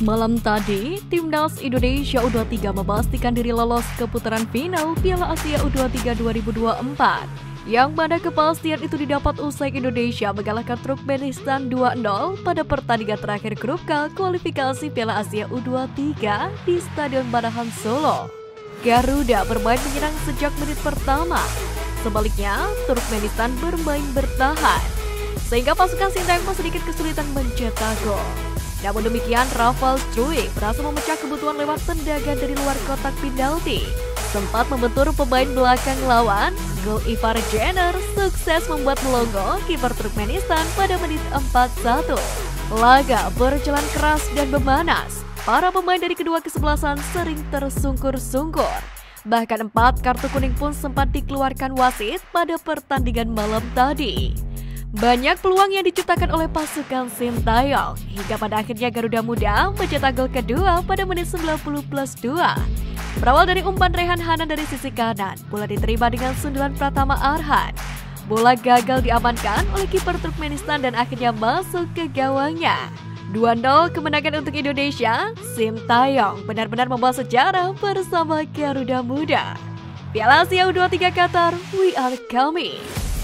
malam tadi, Timnas Indonesia U23 memastikan diri lolos ke putaran final Piala Asia U23 2024. Yang mana kepastian itu didapat usai Indonesia mengalahkan Turkmenistan 2-0 pada pertandingan terakhir grup K kualifikasi Piala Asia U23 di Stadion Manahan Solo. Garuda bermain menyerang sejak menit pertama. Sebaliknya, Turkmenistan bermain bertahan, sehingga pasukan Sintayong sedikit kesulitan mencetak gol. Namun demikian, Rafal Struijk berhasil memecah kebutuhan lewat tendangan dari luar kotak penalti. Sempat membentur pemain belakang lawan, gol Ivar Jenner sukses membuat melongo kiper Turkmenistan pada menit 41. Laga berjalan keras dan memanas. Para pemain dari kedua kesebelasan sering tersungkur-sungkur. Bahkan 4 kartu kuning pun sempat dikeluarkan wasit pada pertandingan malam tadi. Banyak peluang yang diciptakan oleh pasukan Sintayong, hingga pada akhirnya Garuda Muda mencetak gol kedua pada menit 90+2. Berawal dari umpan Rehan Hanan dari sisi kanan, bola diterima dengan sundulan Pratama Arhan. Bola gagal diamankan oleh kiper Turkmenistan dan akhirnya masuk ke gawangnya. 2-0 kemenangan untuk Indonesia. Sintayong benar-benar membawa sejarah bersama Garuda Muda. Piala Asia U23 Qatar, we are coming.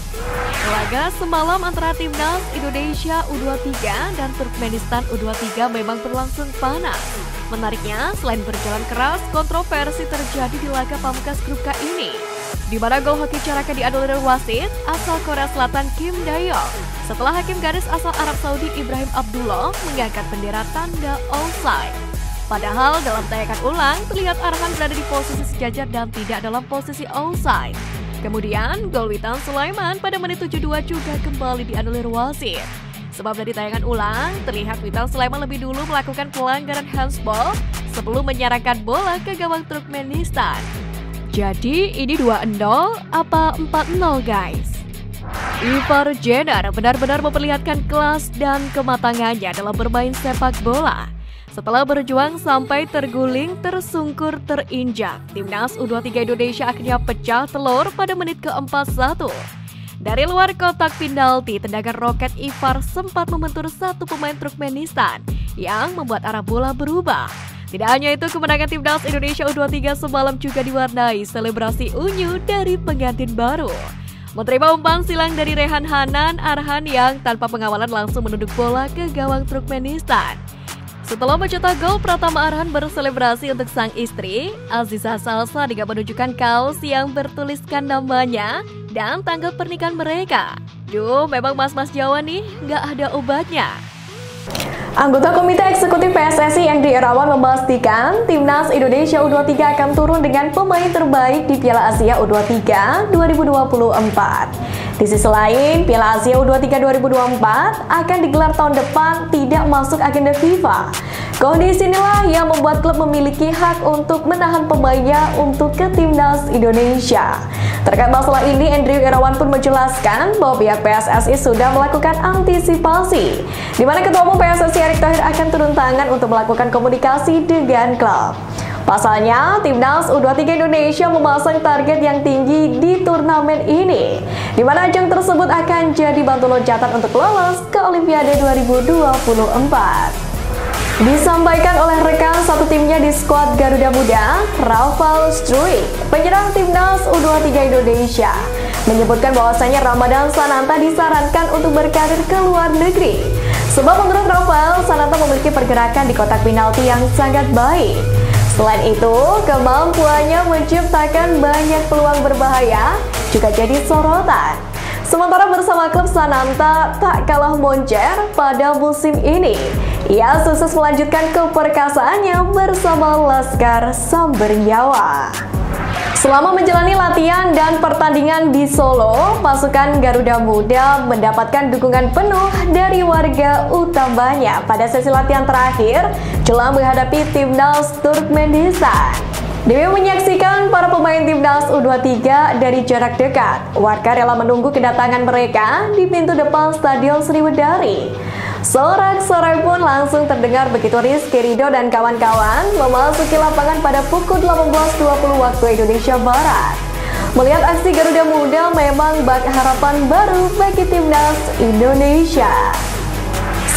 Laga semalam antara Timnas Indonesia U23 dan Turkmenistan U23 memang berlangsung panas. Menariknya, selain berjalan keras, kontroversi terjadi di laga pamungkas grup K ini, di mana gol hoki carakan dianulir wasit asal Korea Selatan Kim Dae-yong setelah hakim garis asal Arab Saudi Ibrahim Abdullah mengangkat bendera tanda offside. Padahal dalam tayangan ulang terlihat Arhan berada di posisi sejajar dan tidak dalam posisi offside. Kemudian, gol Witan Sulaiman pada menit 72 juga kembali dianulir wasit. Sebab dari tayangan ulang, terlihat Witan Sulaiman lebih dulu melakukan pelanggaran handsball sebelum menyerahkan bola ke gawang Turkmenistan. Jadi, ini 2-0 apa 4-0 guys? Ivar Jenner benar-benar memperlihatkan kelas dan kematangannya dalam bermain sepak bola. Setelah berjuang sampai terguling, tersungkur, terinjak, Timnas U23 Indonesia akhirnya pecah telur pada menit ke-41. Dari luar kotak penalti, tendangan roket Ivar sempat membentur satu pemain Turkmenistan yang membuat arah bola berubah. Tidak hanya itu, kemenangan Timnas Indonesia U23 semalam juga diwarnai selebrasi unyu dari pengantin baru. Menerima umpan silang dari Rehan Hanan, Arhan yang tanpa pengawalan langsung menunduk bola ke gawang Turkmenistan. Setelah mencetak gol, Pratama Arhan berselebrasi untuk sang istri, Aziza Salsa, dengan menunjukkan kaos yang bertuliskan namanya dan tanggal pernikahan mereka. Duh, memang mas-mas Jawa nih, nggak ada obatnya. Anggota Komite Eksekutif PSSI Endri Irawan memastikan Timnas Indonesia U23 akan turun dengan pemain terbaik di Piala Asia U23 2024. Di sisi lain, Piala Asia U23 2024 akan digelar tahun depan tidak masuk agenda FIFA. Kondisi inilah yang membuat klub memiliki hak untuk menahan pemainnya untuk ke Timnas Indonesia. Terkait masalah ini, Endri Irawan pun menjelaskan bahwa pihak PSSI sudah melakukan antisipasi, di mana Ketua Umum PSSI Erick Thohir akan turun tangan untuk melakukan komunikasi dengan klub. Pasalnya, Timnas U23 Indonesia memasang target yang tinggi di turnamen ini, di mana ajang tersebut akan jadi batu loncatan untuk lolos ke Olimpiade 2024. Disampaikan oleh rekan satu timnya di skuad Garuda Muda, Rafal Struijk, penyerang Timnas U23 Indonesia, menyebutkan bahwasanya Ramadan Sananta disarankan untuk berkarir ke luar negeri. Sebab menurut Rafal, Sananta memiliki pergerakan di kotak penalti yang sangat baik. Selain itu, kemampuannya menciptakan banyak peluang berbahaya juga jadi sorotan. Sementara bersama klub Sananta tak kalah moncer pada musim ini. Ia sukses melanjutkan keperkasaannya bersama Laskar Sambernyawa. Selama menjalani latihan dan pertandingan di Solo, pasukan Garuda Muda mendapatkan dukungan penuh dari warga utamanya pada sesi latihan terakhir jelang menghadapi Timnas Turkmenistan. Demi menyaksikan para pemain Timnas U23 dari jarak dekat, warga rela menunggu kedatangan mereka di pintu depan Stadion Sriwedari. Sorak-sorai pun langsung terdengar begitu Rizky Ridho dan kawan-kawan memasuki lapangan pada pukul 18.20 waktu Indonesia Barat. Melihat aksi Garuda Muda memang bak harapan baru bagi Timnas Indonesia.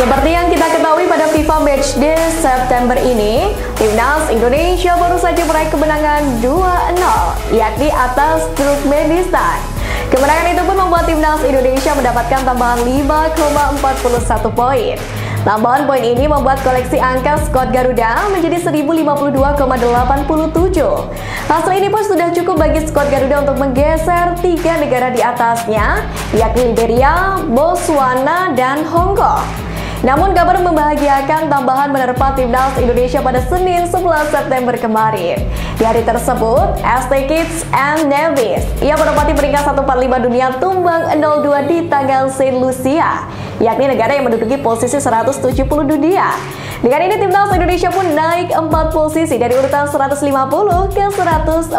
Seperti yang kita ketahui pada FIFA Matchday September ini, Timnas Indonesia baru saja meraih kemenangan 2-0, yakni atas Turkmenistan. Kemenangan itu pun membuat Timnas Indonesia mendapatkan tambahan 5,41 poin. Tambahan poin ini membuat koleksi angka skuad Garuda menjadi 1052,87. Hasil ini pun sudah cukup bagi skuad Garuda untuk menggeser 3 negara di atasnya, yakni Liberia, Botswana, dan Hong Kong. Namun kabar membahagiakan tambahan menerpa Timnas Indonesia pada Senin 11 September kemarin. Di hari tersebut, ST Kitts and Nevis ia menempati peringkat 145 dunia tumbang 02 di tanggal Saint Lucia, yakni negara yang menduduki posisi 170 dunia. Dengan ini Timnas Indonesia pun naik 4 posisi dari urutan 150 ke 146.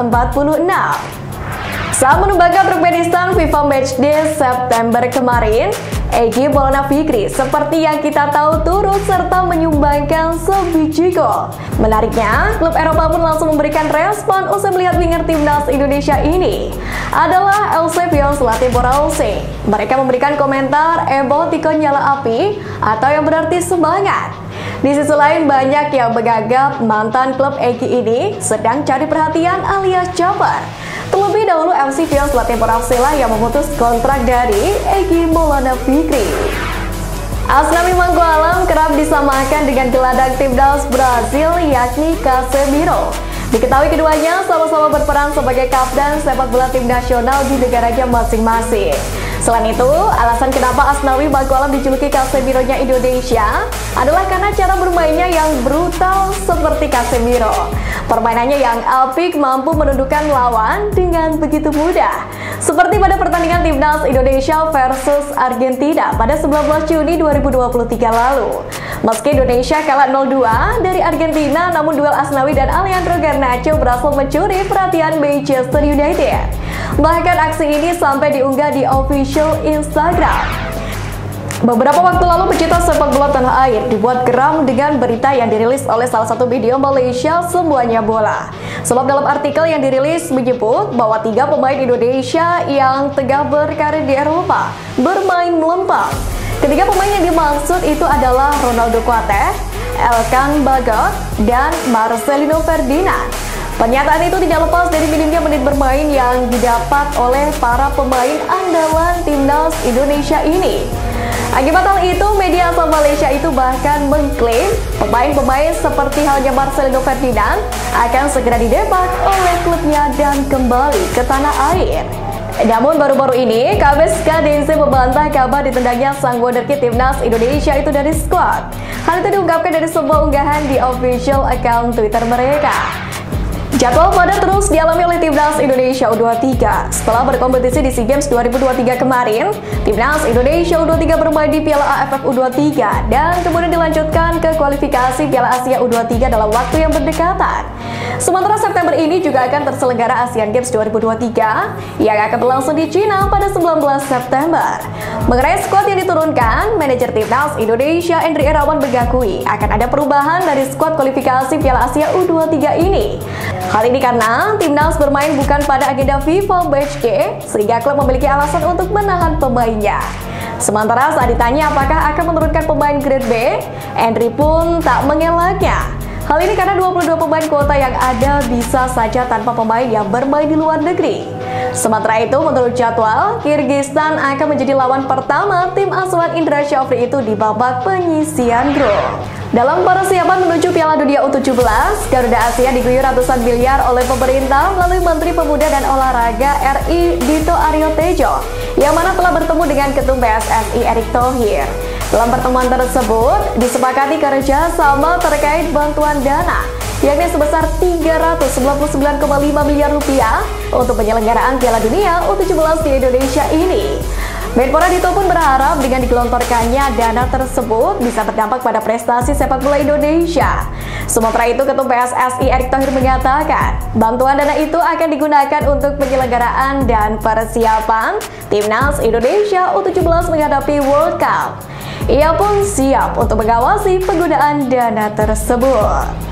Saat menumbakan Turkmenistan FIFA Matchday September kemarin, Egy Maulana Fikri seperti yang kita tahu turut serta menyumbangkan sebiji gol. Menariknya, klub Eropa pun langsung memberikan respon usai melihat winger Timnas Indonesia ini adalah Eusebio Zlatan Borowski. Mereka memberikan komentar Tiko nyala api atau yang berarti semangat. Di sisi lain banyak yang menganggap mantan klub Egy ini sedang cari perhatian alias caper. Terlebih dahulu Eusebio Zlatan Borowski yang memutus kontrak dari Egy Maulana Fikri. Asnawi Mangkualam kerap disamakan dengan gelandang timnas Brazil yakni Casemiro. Diketahui keduanya sama-sama berperan sebagai kapten sepak bola tim nasional di negaranya masing-masing. Selain itu, alasan kenapa Asnawi Mangkualam dijuluki Casemiro-nya Indonesia adalah karena cara bermainnya yang brutal seperti Casemiro. Permainannya yang apik mampu menundukkan lawan dengan begitu mudah. Seperti pada pertandingan Timnas Indonesia versus Argentina pada 19 Juni 2023 lalu. Meski Indonesia kalah 0-2 dari Argentina, namun duel Asnawi dan Alejandro Garnacho berhasil mencuri perhatian Manchester United. Bahkan aksi ini sampai diunggah di official Instagram. Beberapa waktu lalu pecinta sepak bola tanah air dibuat geram dengan berita yang dirilis oleh salah satu media Malaysia Semuanya Bola. Sebab dalam artikel yang dirilis menyebut bahwa 3 pemain Indonesia yang tengah berkarir di Eropa bermain melempem. Ketiga pemain yang dimaksud itu adalah Ronaldo Kuateh, Elkan Bagot, dan Marcelino Ferdinand. Pernyataan itu tidak lepas dari minimnya menit bermain yang didapat oleh para pemain andalan Timnas Indonesia ini. Akibat hal itu, media asal Malaysia itu bahkan mengklaim pemain-pemain seperti halnya Marcelino Ferdinand akan segera didepak oleh klubnya dan kembali ke tanah air. Namun baru-baru ini, KBSK DZ membantah kabar ditendangnya sang wonderkid Timnas Indonesia itu dari skuad. Hal itu diungkapkan dari sebuah unggahan di official account Twitter mereka. Jadwal padat terus dialami oleh Timnas Indonesia U23. Setelah berkompetisi di SEA Games 2023 kemarin, Timnas Indonesia U23 bermain di Piala AFF U23 dan kemudian dilanjutkan ke kualifikasi Piala Asia U23 dalam waktu yang berdekatan. Sementara September ini juga akan terselenggara Asian Games 2023 yang akan berlangsung di China pada 19 September. Mengenai skuad yang diturunkan, manajer Timnas Indonesia Endri Irawan mengakui akan ada perubahan dari skuad kualifikasi Piala Asia U23 ini. Hal ini karena Timnas bermain bukan pada agenda FIFA Matchday, sehingga klub memiliki alasan untuk menahan pemainnya. Sementara saat ditanya apakah akan menurunkan pemain grade B, Endri pun tak mengelaknya. Hal ini karena 22 pemain kuota yang ada bisa saja tanpa pemain yang bermain di luar negeri. Sementara itu, menurut jadwal, Kyrgyzstan akan menjadi lawan pertama tim asuhan Indra Syafri itu di babak penyisian grup. Dalam persiapan menuju Piala Dunia U17, Garuda Asia diguyur ratusan miliar oleh pemerintah melalui Menteri Pemuda dan Olahraga RI Dito Aryo Tejo, yang mana telah bertemu dengan Ketum PSSI Erick Thohir. Dalam pertemuan tersebut, disepakati kerjasama terkait bantuan dana, yakni sebesar 399,5 miliar rupiah untuk penyelenggaraan Piala Dunia U17 di Indonesia ini. Menpora Dito pun berharap dengan digelontorkannya dana tersebut bisa berdampak pada prestasi sepak bola Indonesia. Sementara itu, Ketum PSSI Erick Thohir mengatakan bantuan dana itu akan digunakan untuk penyelenggaraan dan persiapan Timnas Indonesia U17 menghadapi World Cup. Ia pun siap untuk mengawasi penggunaan dana tersebut.